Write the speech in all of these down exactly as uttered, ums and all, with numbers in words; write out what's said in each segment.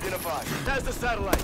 identified. That's the satellite.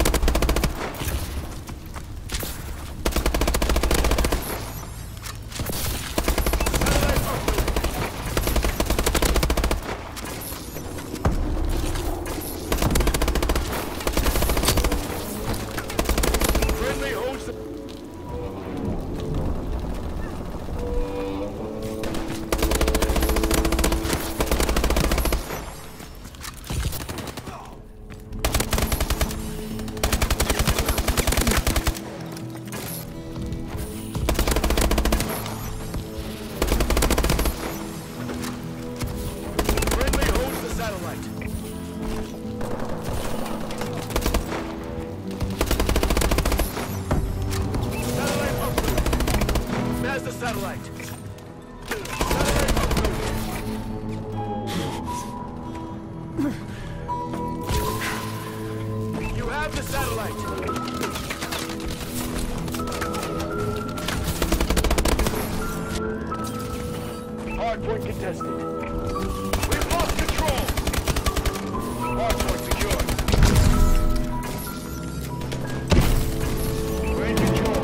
Hardpoint contested. We've lost control. Hardpoint secured. We're in control.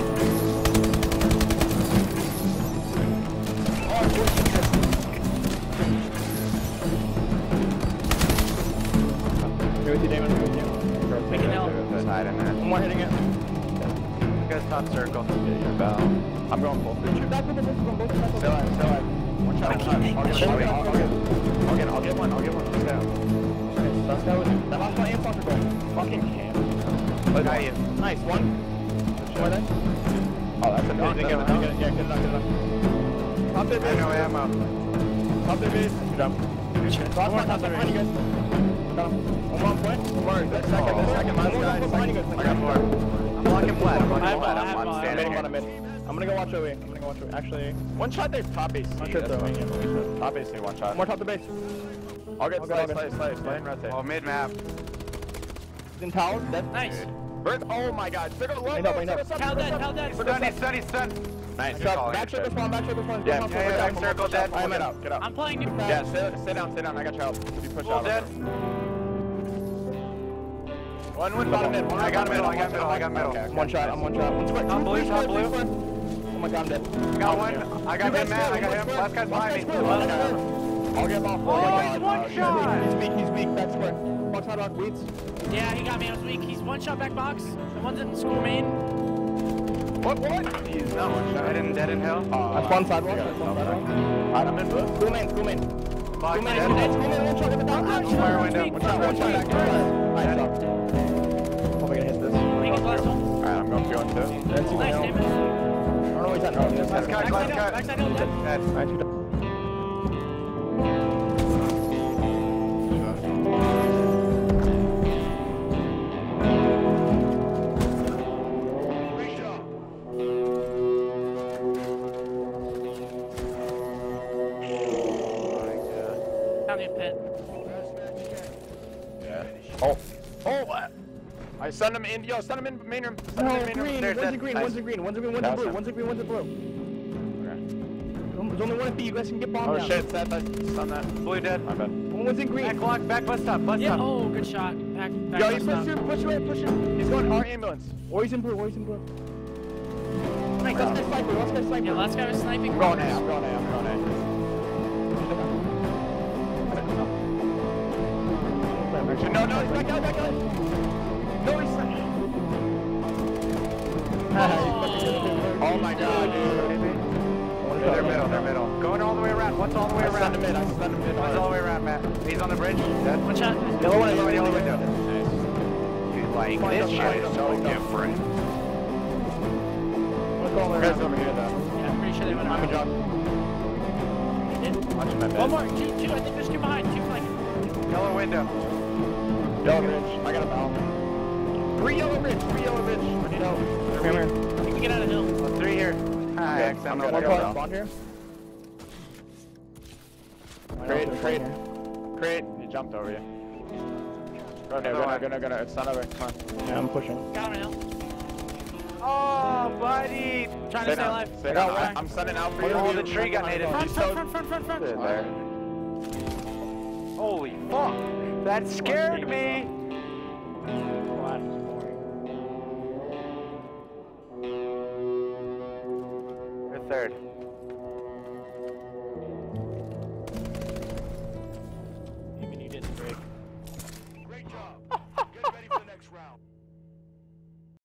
Hardpoint contested. Go with you, Damon. Go with you. We can help. Side in there. One more hitting it. You guys top circle. Yeah, you're about. I'm going full feature. Back with the distance on both sides. Still alive, still alive. One shot, one shot. I'll get, I'll, get, I'll, get, I'll, get, I'll get, I'll get one, I'll get one. Let's go. Nice, let's go with it. That last one, aim fucker goal. Fucking camp. Look at you. Nice, one. More there. Oh, that's a dog. Yeah, get it, get it up, get it up. Top their base. I know ammo. Top their base. Good job. Last one, top their base. Behind you guys. Got him. One more point. One more. Second, second, last guy. I got more. I'm blocking flat. I'm blocking flat. I'm one standing here. I'm gonna go watch O E. I'm gonna go watch O E. Actually, one shot there's top base. Not sure though. Top base, one shot. More top the base. I'll get slide, slide, slide, slide, rotate. Oh, mid map. He's in tower. That's nice. Bird. Oh my God. Circle low. Rain up, rain up. Towel dead, towel dead. We're done. He's done. He's done. Nice. Back circle spawn. Back circle spawn. Yeah. Yeah. Back circle dead. I'm out. Get up. I'm playing new. Yeah. Sit, sit down. Sit down. I got your help. If you push out. Dead. One with bottom mid. I got middle. I got middle. I got middle. One shot. I'm one shot. One square. Top blue. Top blue. Oh my God, I'm dead. I got one. I got him, man. I got him. Last guy's behind me. I'll get him off. Oh, he's one shot. He's weak. He's weak. Back square. Box hot rock. Weeds. Yeah, he got me. I was weak. He's one shot back box. The one's in school main. What? What? He's not one shot. Dead in, dead in hell. Uh, That's one sidewalk. That's one sidewalk. Alright, I'm in blue. School main. School main. Box School main. dead. School main. One shot. Get the down. Fire window. One shot. One shot. Back. Nice shot. Hope I can hit this. I think it's last one. Alright, I'm going to go into it. Nice, Damon. I don't know what he's at. No, he's Last cut, last cut. Backside hill, dead. Dead. Alright, two down. Down the pit. Yeah. Oh. Oh, what? I send him in. Yo, send him in main room. Send him in main room. Green. There's One's that. in green. Nice. One's in green. One's in green. One's in blue. One's in green. One's in blue. Okay. There's only one in B. You guys can get bombed Oh down. shit, that, that, stun that. Blue dead. My bad. One's in green. Back block, back bus stop, bus Yeah. stop. Oh, good shot. Back. back Yo, bus he's stop. push him, push him, push him. He's going our ambulance. Or he's in blue, or he's in blue. Nice, let's get sniper, let's get sniper. Yeah, last guy was sniping. I'm going A, I'm going A, I'm going A. No, no, he's back out, back out. No, he's not. Oh, oh my God, dude. They're middle, they're middle. Going all the way around. What's all the way I around? send him in, I send him in. One's all the way around, Matt. He's on the bridge. Dead. one shot. Yellow one, Yellow, yellow window. Nice. Dude, like, this shit is so different. What's all the way around? Over here, though. Yeah, I'm pretty sure they went I'm a around. job. They did. Watch my bed. One more. Two, two. I think there's two behind. Two flanking. Yellow window. Yellow ridge. I got a foul. Three yellow ridge. Three yellow ridge. I need help. Come here. You can get out of hill. Oh, three here. Hi, Okay, X, I'm I'm good. not I going got a spawn here. Crate, crate, crate. He jumped over you. Go no, go no, go no, go no. It's not over. Come on. Yeah, I'm pushing. Got him on hill. Oh, buddy. Trying to stay down. alive. Stay down. I, I'm sending out for you. Oh, the tree got hit. Front, front, front, front, front, front. There. Holy fuck. That scared me. third.